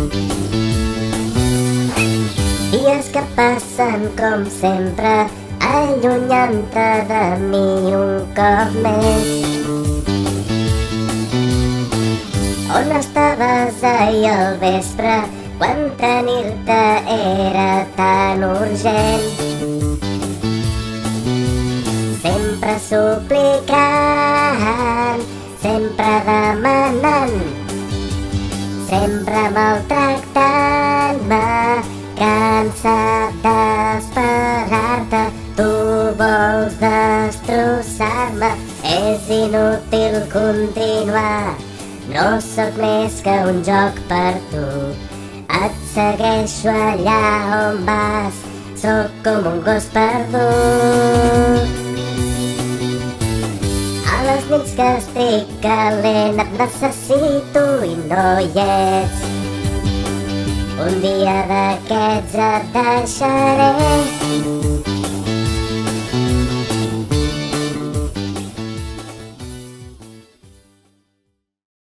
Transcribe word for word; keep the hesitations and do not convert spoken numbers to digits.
Dies que passen com sempre, allunyant-te de mi un cop més. On estaves ahir al vespre, quan tenir-te era tan urgent? Sempre suplicant, sempre demanant, sempre maltractant-me, cansat d'esperar-te. Tu vols destrossar-me, és inútil continuar. No sóc més que un joc per tu, et segueixo allà on vas, sóc com un gos perdut. A les nits que estic calent et necessito i no hi ets. Un dia d'aquests et deixaré.